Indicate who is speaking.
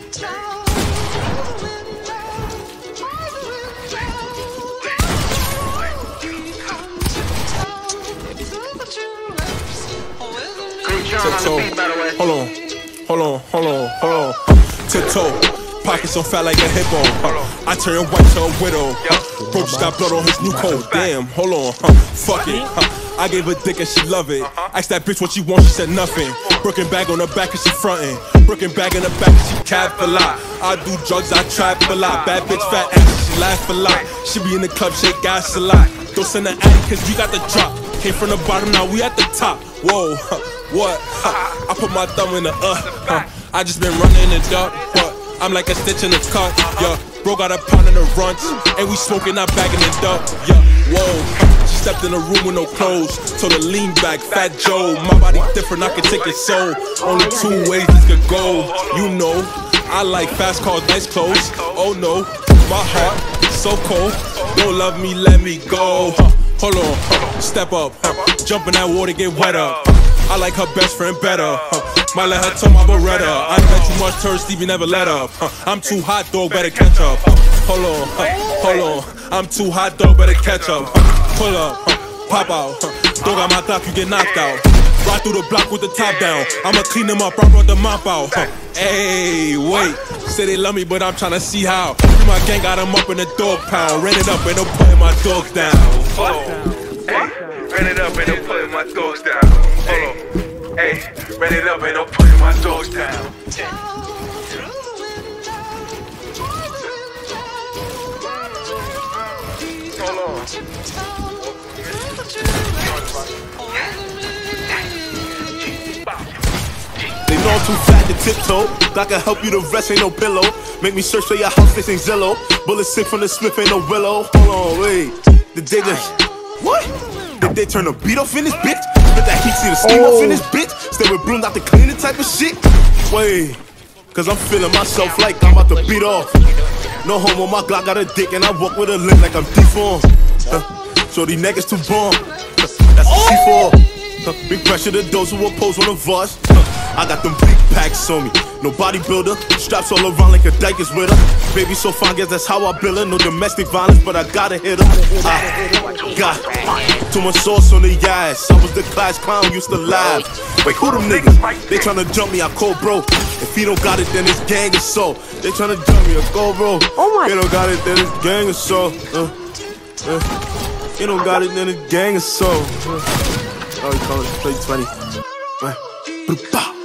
Speaker 1: Tiptoe, hold on. Tiptoe, pockets so fat like a hippo. I turn white to a widow. Bro just got blood on his new coat. Damn, hold on, fuck it. I gave her dick and she love it. Asked that bitch what she want, she said nothing. Brooklyn bag on her back and she frontin'. Brooklyn bag in her back and she cap a lot. I do drugs, I trap a lot. Bad bitch, fat ass, she laugh a lot. She be in the club, shake ass a lot. Don't send her addy cause we got the drop. Came from the bottom, now we at the top. Whoa, what? I put my thumb in the I just been running in the dark, but I'm like a stitch in the cut. Yeah, bro got a pound in the runs, and we smoking, not bagging it up. Yeah, whoa. She stepped in the room with no clothes, told her lean back, Fat Joe. My body different, I can take it so. Only two ways this could go. You know, I like fast cars, nice clothes. Oh no, my heart so cold. Don't love me, let me go. Hold on, step up, jump in that water, get wet up. I like her best friend better. Might let her tell my Beretta. I bet too much turd, Stevie never let up. I'm too hot, dog, better catch up. Hold on. I'm too hot, dog, better catch up. Pull up, pop out. Dog on my top, you get knocked out. Ride through the block with the top down. I'ma clean them up, I brought the mop out. Hey, wait. Say they love me, but I'm tryna see how. My gang got them up in the dog pound. Ran it up, ain't no putting my dogs down.
Speaker 2: Ran it up, ain't no putting my dogs down. Hold on. Hey, ran it up, ain't no putting my dogs down. Hold on.
Speaker 3: They know I'm too fat to tiptoe. I can help you, the rest ain't no pillow. Make me search for your house, this ain't Zillow. Bullet sick from the Smith, ain't no Willow. Hold on, wait. Did they just... What? Did they turn the beat off in this bitch? Let that heat see the steam off in this bitch? Stay with Bloom, not the cleaning type of shit? Wait, cause I'm feeling myself like I'm about to beat off. No homo, my Glock got a dick and I walk with a limp like I'm deformed. So these niggas too bomb. That's what she for. Big pressure to those who oppose one of us. I got them big packs on me, no bodybuilder. Straps all around like a dyke is with her. Baby so fine, guess that's how I build her. No domestic violence, but I gotta hit her. I got too much sauce on the ass. I was the class clown, used to laugh. Wait, who them niggas? They tryna jump me, I call bro. If he don't got it, then it's gang or so. They tryna jump me, I call bro. They don't got it, then it's gang or so. They don't got it, then it's gang or so. Oh, you call it play 20.